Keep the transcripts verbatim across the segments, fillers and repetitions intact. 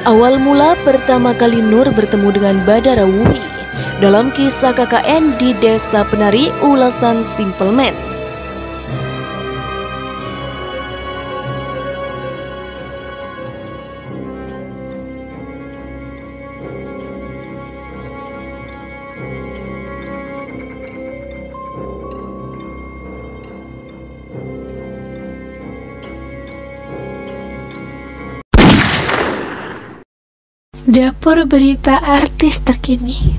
Awal mula pertama kali Nur bertemu dengan Badara Wuhi dalam kisah K K N di Desa Penari, ulasan Simple Man. Dapur berita artis terkini.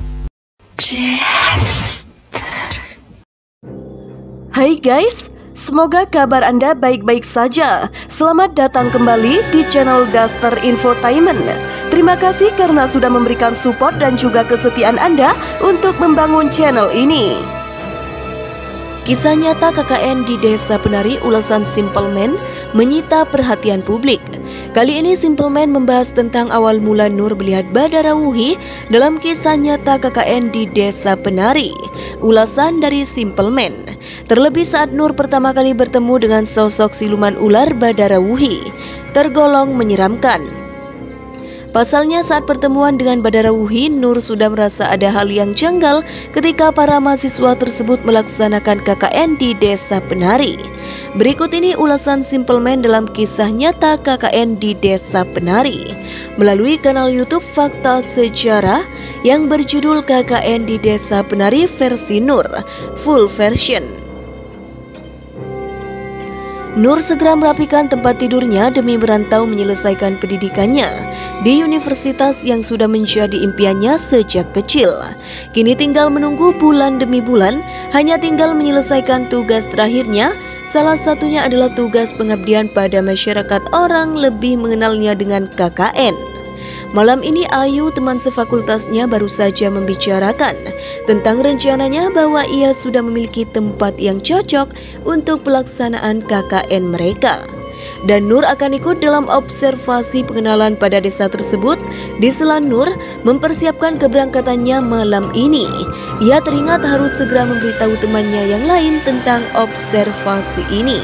Hai guys, semoga kabar Anda baik-baik saja. Selamat datang kembali di channel Daster Infotainment. Terima kasih karena sudah memberikan support dan juga kesetiaan Anda untuk membangun channel ini. Kisah nyata K K N di Desa Penari, ulasan Simple Man menyita perhatian publik. Kali ini Simple Man membahas tentang awal mula Nur melihat Badara Wuhi dalam kisah nyata K K N di Desa Penari, ulasan dari Simple Man. Terlebih saat Nur pertama kali bertemu dengan sosok siluman ular Badara Wuhi, tergolong menyeramkan. Pasalnya saat pertemuan dengan Badara Wuhi, Nur sudah merasa ada hal yang janggal ketika para mahasiswa tersebut melaksanakan K K N di Desa Penari. Berikut ini ulasan Simple Man dalam kisah nyata K K N di Desa Penari melalui kanal YouTube Fakta Sejarah yang berjudul K K N di Desa Penari versi Nur, full version. Nur segera merapikan tempat tidurnya demi merantau menyelesaikan pendidikannya di universitas yang sudah menjadi impiannya sejak kecil. Kini tinggal menunggu bulan demi bulan, hanya tinggal menyelesaikan tugas terakhirnya. Salah satunya adalah tugas pengabdian pada masyarakat, orang lebih mengenalnya dengan K K N. Malam ini Ayu, teman sefakultasnya, baru saja membicarakan tentang rencananya bahwa ia sudah memiliki tempat yang cocok untuk pelaksanaan K K N mereka. Dan Nur akan ikut dalam observasi pengenalan pada desa tersebut. Di sela Nur mempersiapkan keberangkatannya malam ini, ia teringat harus segera memberitahu temannya yang lain tentang observasi ini.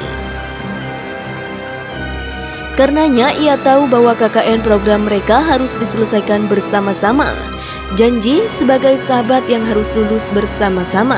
Karenanya ia tahu bahwa K K N program mereka harus diselesaikan bersama-sama. Janji sebagai sahabat yang harus lulus bersama-sama.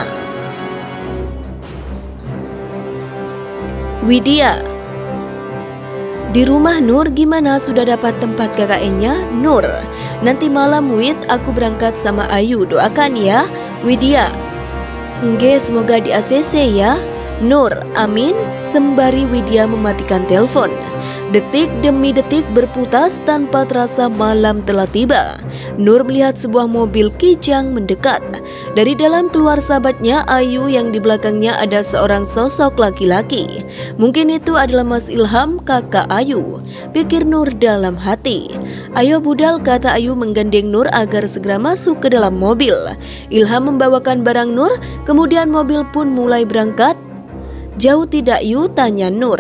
Widya, di rumah Nur gimana, sudah dapat tempat K K N-nya? Nur, nanti malam Wid aku berangkat sama Ayu, doakan ya. Widya, nge semoga di A C C ya. Nur, amin, sembari Widya mematikan telepon. Detik demi detik berputas, tanpa terasa malam telah tiba. Nur melihat sebuah mobil kijang mendekat. Dari dalam keluar sahabatnya Ayu, yang di belakangnya ada seorang sosok laki-laki. Mungkin itu adalah Mas Ilham, kakak Ayu, pikir Nur dalam hati. Ayo budal, kata Ayu menggandeng Nur agar segera masuk ke dalam mobil. Ilham membawakan barang Nur, kemudian mobil pun mulai berangkat. Jauh tidak Yu, tanya Nur.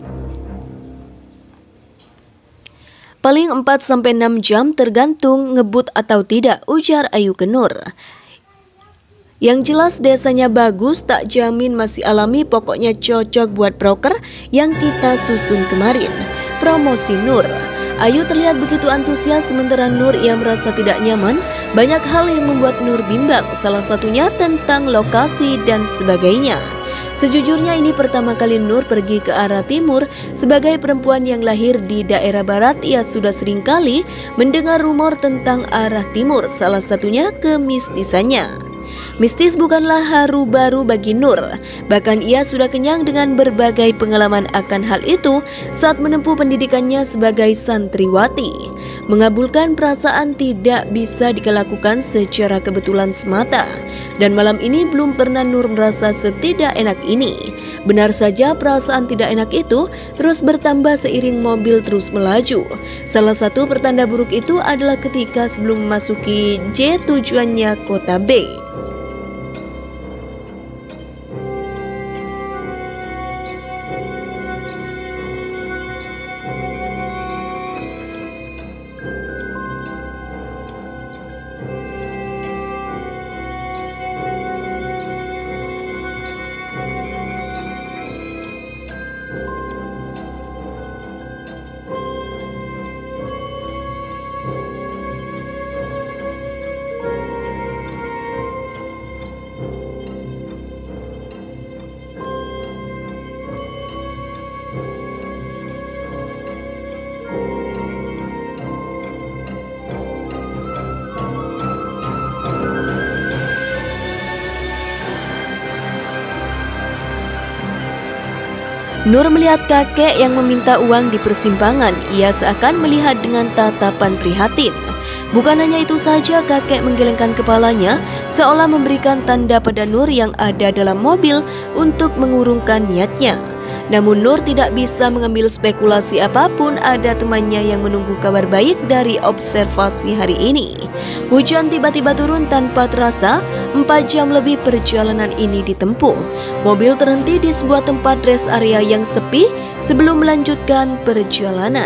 Paling empat sampai enam jam tergantung ngebut atau tidak, ujar Ayu ke Nur. Yang jelas desanya bagus, tak jamin masih alami, pokoknya cocok buat broker yang kita susun kemarin, promosi Nur. Ayu terlihat begitu antusias, sementara Nur ia merasa tidak nyaman. Banyak hal yang membuat Nur bimbang, salah satunya tentang lokasi dan sebagainya. Sejujurnya ini pertama kali Nur pergi ke arah timur. Sebagai perempuan yang lahir di daerah barat, ia sudah sering kali mendengar rumor tentang arah timur, salah satunya kemistisannya. Mistis bukanlah haru baru bagi Nur, bahkan ia sudah kenyang dengan berbagai pengalaman akan hal itu saat menempuh pendidikannya sebagai santriwati. Mengabulkan perasaan tidak bisa dilakukan secara kebetulan semata, dan malam ini belum pernah Nur merasa setidak enak ini. Benar saja perasaan tidak enak itu terus bertambah seiring mobil terus melaju. Salah satu pertanda buruk itu adalah ketika sebelum memasuki J tujuannya kota B. Nur melihat kakek yang meminta uang di persimpangan. Ia seakan melihat dengan tatapan prihatin. Bukan hanya itu saja, kakek menggelengkan kepalanya seolah memberikan tanda pada Nur yang ada dalam mobil untuk mengurungkan niatnya. Namun Nur tidak bisa mengambil spekulasi apapun, ada temannya yang menunggu kabar baik dari observasi hari ini. Hujan tiba-tiba turun tanpa terasa, empat jam lebih perjalanan ini ditempuh. Mobil terhenti di sebuah tempat rest area yang sepi sebelum melanjutkan perjalanan.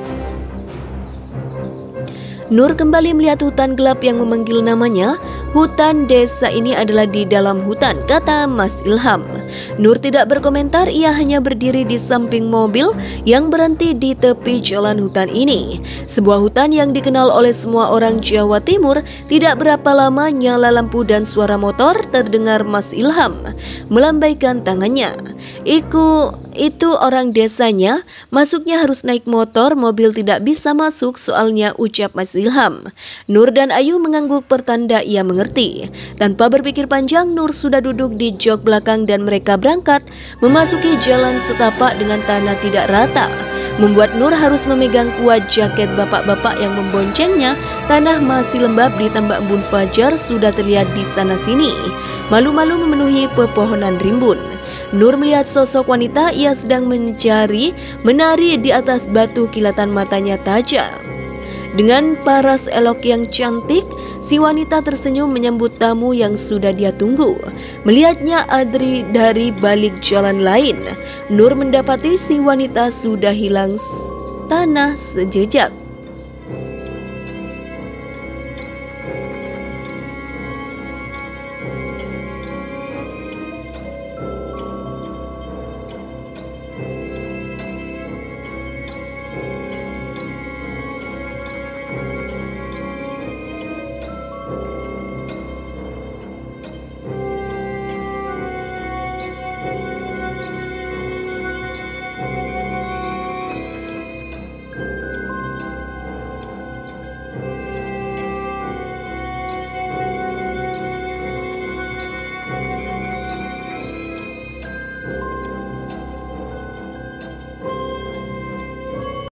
Nur kembali melihat hutan gelap yang memanggil namanya. Hutan desa ini adalah di dalam hutan, kata Mas Ilham. Nur tidak berkomentar, ia hanya berdiri di samping mobil yang berhenti di tepi jalan hutan ini. Sebuah hutan yang dikenal oleh semua orang Jawa Timur. Tidak berapa lama nyala lampu dan suara motor terdengar. Mas Ilham melambaikan tangannya. Iku, itu orang desanya, masuknya harus naik motor, mobil tidak bisa masuk soalnya, ucap Mas Ilham. Nur dan Ayu mengangguk pertanda ia mengerti. Tanpa berpikir panjang, Nur sudah duduk di jok belakang dan mereka berangkat memasuki jalan setapak dengan tanah tidak rata. Membuat Nur harus memegang kuat jaket bapak-bapak yang memboncengnya. Tanah masih lembab, ditambah embun fajar sudah terlihat di sana sini. Malu-malu memenuhi pepohonan rimbun. Nur melihat sosok wanita, ia sedang mencari menari di atas batu, kilatan matanya tajam. Dengan paras elok yang cantik, si wanita tersenyum menyambut tamu yang sudah dia tunggu. Melihatnya Adri dari balik jalan lain, Nur mendapati si wanita sudah hilang tanah sejejak.